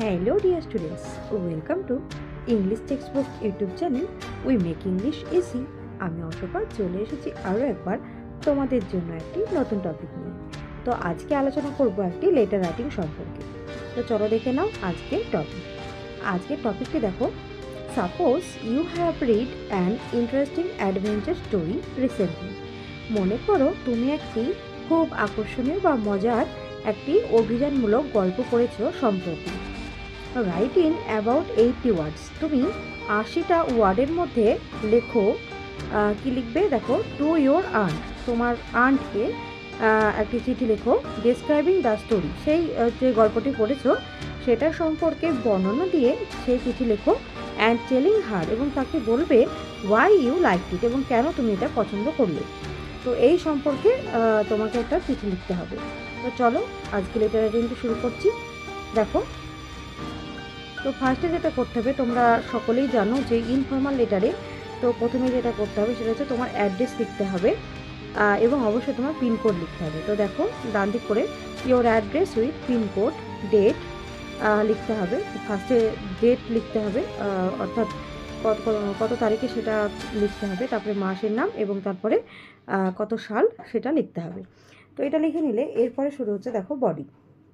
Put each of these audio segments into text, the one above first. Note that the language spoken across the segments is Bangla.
Hello dear students, welcome to English Textbook YouTube channel We Make English Easy. আমি অশোকা চলে এসেছি আরও একবার তোমাদের জন্য একটি নতুন টপিক নিয়ে। তো আজকে আলোচনা করব একটি লেটার রাইটিং সম্পর্কে। তো চলো দেখে নাও আজকের টপিক। আজকের টপিকটি দেখো, suppose you have read an interesting adventure story recently. মনে করো তুমি একটি খুব আকর্ষণীয় বা মজার একটি অভিযানমূলক গল্প পড়েছ সম্প্রতি। Write in about 80 words. তুমি 80টা ওয়ার্ডের মধ্যে লেখো। কি লিখবে দেখো, টু ইয়োর আন্ট, তোমার আন্টকে একটি চিঠি লেখো। ডিসক্রাইবিং দ্য স্টোরি, সেই যে গল্পটি পড়েছো সেটার সম্পর্কে বর্ণনা দিয়ে সেই চিঠি লেখো। অ্যান্ড টেলিং হার, এবং তাকে বলবে ওয়াই ইউ লাইক ইট, এবং কেন তুমি এটা পছন্দ করলে। তো এই সম্পর্কে তোমাকে একটা চিঠি লিখতে হবে। তো চলো আজকে লেটার রাইটিংটা শুরু করছি। দেখো, তো ফার্স্টে যেটা করতে হবে, তোমরা সকলেই জানো যে ইনফর্মাল লেটারে তো প্রথমে যেটা করতে হবে সেটা হচ্ছে তোমার অ্যাড্রেস লিখতে হবে এবং অবশ্যই তোমার পিনকোড লিখতে হবে। তো দেখো ডান দিক করে your address with pincode, date লিখতে হবে। ফার্স্টে ডেট লিখতে হবে, অর্থাৎ কত তারিখে সেটা লিখতে হবে। তারপরে মাসের নাম এবং তারপরে কত সাল সেটা লিখতে হবে। তো এটা লিখে নিলে এরপরে শুরু হচ্ছে দেখো বডি।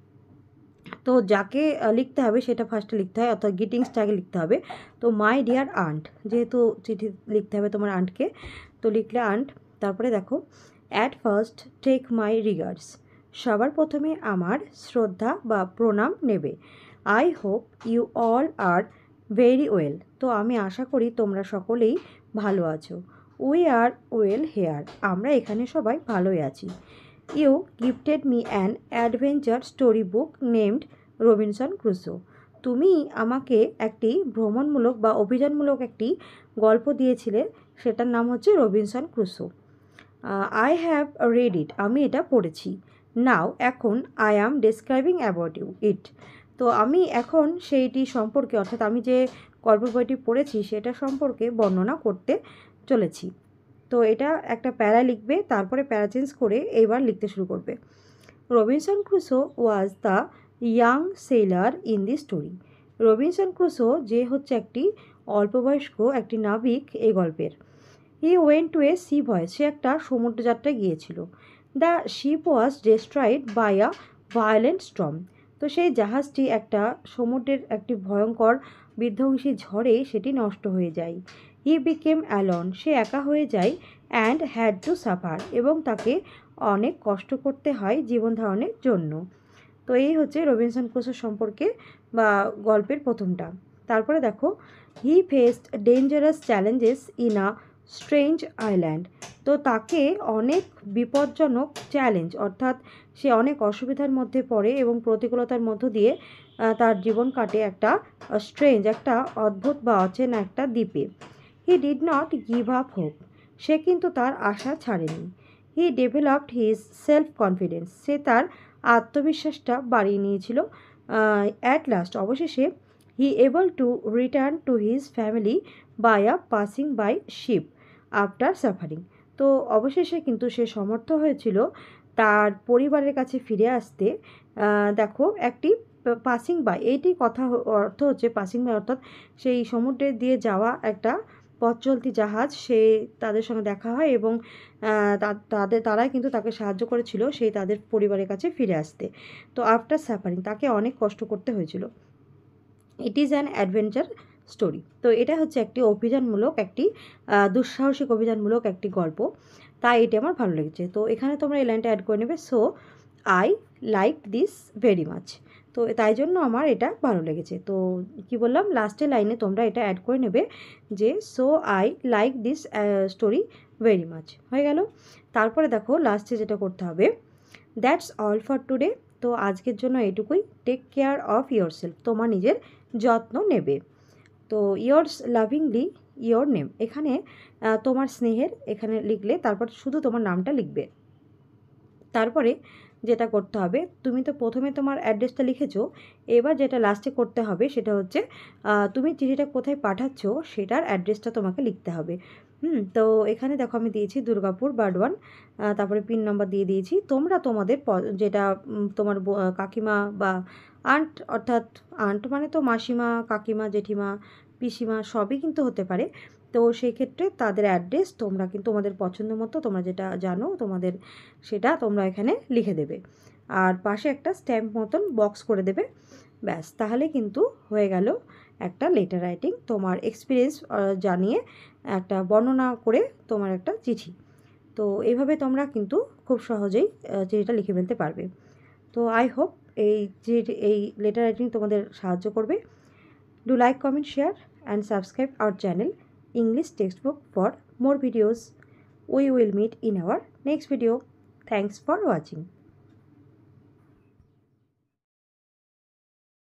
তো যাকে লিখতে হবে সেটা ফার্স্টে লিখতে হয়, অর্থাৎ গ্রিটিংসটাকে লিখতে হবে। তো মাই ডিয়ার আন্ট, যেহেতু চিঠি লিখতে হবে তোমার আন্টকে, তো লিখলে আন্ট। তারপরে দেখো at first take my regards, সবার প্রথমে আমার শ্রদ্ধা বা প্রণাম নেবে। I hope you all are very well, তো আমি আশা করি তোমরা সকলেই ভালো আছো। উই আর ওয়েল হেয়ার, আমরা এখানে সবাই ভালোই আছি। You gifted me an adventure story book named Robinson Crusoe, তুমি আমাকে একটি ভ্রমণমূলক বা অভিযানমূলক একটি গল্প দিয়েছিলে, সেটার নাম হচ্ছে Robinson Crusoe. I have read it, আমি এটা পড়েছি। নাও, এখন I am describing about it, তো আমি এখন সেইটি সম্পর্কে, অর্থাৎ আমি যে গল্প বইটি পড়েছি সেটা সম্পর্কে বর্ণনা করতে চলেছি। তো এটা একটা প্যারা লিখবে, তারপরে প্যারা চেঞ্জ করে এবার লিখতে শুরু করবে। Robinson Crusoe was the young sailor in the story, Robinson Crusoe যে হচ্ছে একটি অল্পবয়স্ক একটি নাবিক এই গল্পের। He went to a sea voyage, সে একটা সমুদ্রযাত্রায় গিয়েছিল। The ship was destroyed by a violent storm, তো সেই জাহাজটি একটা সমুদ্রের একটি ভয়ঙ্কর বিধ্বংসী ঝড়ে সেটি নষ্ট হয়ে যায়। হি বিকেম অ্যালন, সে একা হয়ে যায়। অ্যান্ড হ্যাড টু সাফার, এবং তাকে অনেক কষ্ট করতে হয় জীবন ধারণের জন্য। তো এই হচ্ছে রবিনসন ক্রুসো সম্পর্কে বা গল্পের প্রথমটা। তারপরে দেখো he faced dangerous challenges in a strange island, তো তাকে অনেক বিপজ্জনক চ্যালেঞ্জ, অর্থাৎ সে অনেক অসুবিধার মধ্যে পড়ে এবং প্রতিকূলতার মধ্য দিয়ে তার জীবন কাটে একটা স্ট্রেঞ্জ, একটা অদ্ভুত বা অচেনা একটা দ্বীপে। He did not give up hope, সে কিন্তু তার আশা ছাড়েনি। He developed his self confidence, সে তার আত্মবিশ্বাসটা বাড়িয়ে নিয়েছিল। অ্যাট লাস্ট, অবশেষে he able to return to his family by a passing by ship after suffering, তো অবশেষে কিন্তু সে সমর্থ হয়েছিল তার পরিবারের কাছে ফিরে আসতে। দেখো একটি পাসিং বাই, এইটি কথা অর্থ হচ্ছে পাসিং বাই, অর্থাৎ সেই সমুদ্রে দিয়ে যাওয়া একটা পথ চলতি জাহাজ, সে তাদের সঙ্গে দেখা হয় এবং তারাই কিন্তু তাকে সাহায্য করেছিল সেই তাদের পরিবারের কাছে ফিরে আসতে। তো আফটার সাফারিং, তাকে অনেক কষ্ট করতে হয়েছিল। It is an adventure story, তো এটা হচ্ছে একটি অভিযানমূলক একটি দুঃসাহসিক অভিযানমূলক একটি গল্প, তাই এটি আমার ভালো লেগেছে। তো এখানে তোমরা এই লাইনটা অ্যাড করে নেবে, so I like this very much, তো তাই জন্য আমার এটা ভালো লেগেছে। তো কি বললাম, লাস্টের লাইনে তোমরা এটা অ্যাড করে নেবে যে so I like this story very much, হয়ে গেল। তারপরে দেখো লাস্টে যেটা করতে হবে, দ্যাটস অল ফর টুডে, তো আজকের জন্য এটুকুই। Take care of your self, তোমার নিজের যত্ন নেবে। তো ইয়ার্স লাভিংলি ইয়োর নেম, এখানে তোমার স্নেহের এখানে লিখলে তারপর শুধু তোমার নামটা লিখবে। তারপরে যেটা করতে হবে, তুমি তো প্রথমে তোমার অ্যাড্রেসটা লিখেছো, এবার যেটা লাস্টে করতে হবে সেটা হচ্ছে তুমি চিঠিটা কোথায় পাঠাচ্ছ সেটার অ্যাড্রেসটা তোমাকে লিখতে হবে। তো এখানে দেখো আমি দিয়েছি দুর্গাপুর বার্ডওয়ান, তারপরে পিন নাম্বার দিয়ে দিয়েছি। তোমরা তোমাদের যেটা তোমার কাকিমা বা আন্ট, অর্থাৎ আন্ট মানে তো মাসিমা, কাকিমা, জেঠিমা, পিসিমা সবই কিন্তু হতে পারে। তো সেই ক্ষেত্রে তাদের অ্যাড্রেস তোমরা কিন্তু তোমাদের পছন্দ মতো তোমরা যেটা জানো তোমাদের সেটা তোমরা এখানে লিখে দেবে, আর পাশে একটা স্ট্যাম্প মতন বক্স করে দেবে। ব্যাস, তাহলে কিন্তু হয়ে গেল একটা লেটার রাইটিং, তোমার এক্সপিরিয়েন্স জানিয়ে একটা বর্ণনা করে তোমার একটা চিঠি। তো এইভাবে তোমরা কিন্তু খুব সহজেই চিঠিটা লিখে ফেলতে পারবে। তো আই হোপ এই লেটার রাইটিং তোমাদের সাহায্য করবে। Do like, comment, share and subscribe our channel English textbook for more videos. We will meet in our next video. Thanks for watching.